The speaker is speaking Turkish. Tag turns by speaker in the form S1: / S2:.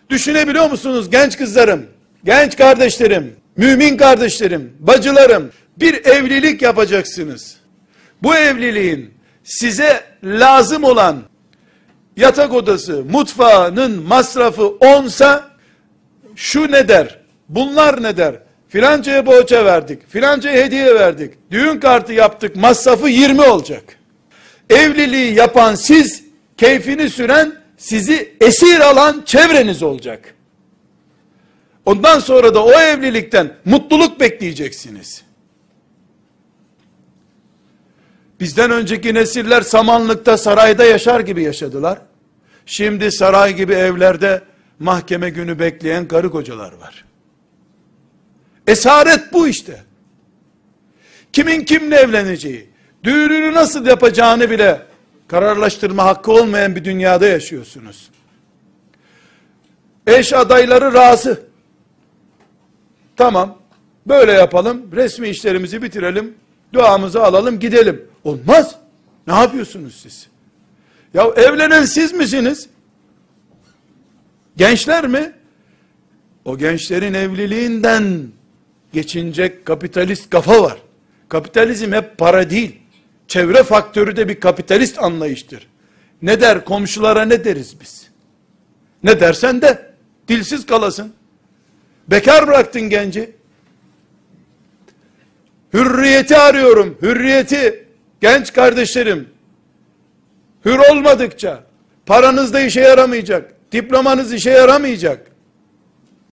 S1: Düşünebiliyor musunuz genç kızlarım, genç kardeşlerim, mümin kardeşlerim, bacılarım, bir evlilik yapacaksınız. Bu evliliğin size lazım olan yatak odası, mutfağının masrafı 10'sa şu ne der, bunlar ne der, filancaya boğaça verdik, filancaya hediye verdik, düğün kartı yaptık, masrafı 20 olacak. Evliliği yapan siz, keyfini süren, sizi esir alan çevreniz olacak. Ondan sonra da o evlilikten mutluluk bekleyeceksiniz. Bizden önceki nesiller samanlıkta, sarayda yaşar gibi yaşadılar. Şimdi saray gibi evlerde mahkeme günü bekleyen karı kocalar var. Esaret bu işte. Kimin kimle evleneceği, düğününü nasıl yapacağını bile kararlaştırma hakkı olmayan bir dünyada yaşıyorsunuz. Eş adayları razı. Tamam, böyle yapalım, resmi işlerimizi bitirelim, duamızı alalım, gidelim. Olmaz. Ne yapıyorsunuz siz? Ya evlenen siz misiniz? Gençler mi? O gençlerin evliliğinden geçinecek kapitalist kafa var. Kapitalizm hep para değil. Çevre faktörü de bir kapitalist anlayıştır. Ne der komşulara, ne deriz biz? Ne dersen de dilsiz kalasın. Bekar bıraktın genci. Hürriyeti arıyorum, hürriyeti. Genç kardeşlerim, hür olmadıkça paranız da işe yaramayacak, diplomanız işe yaramayacak.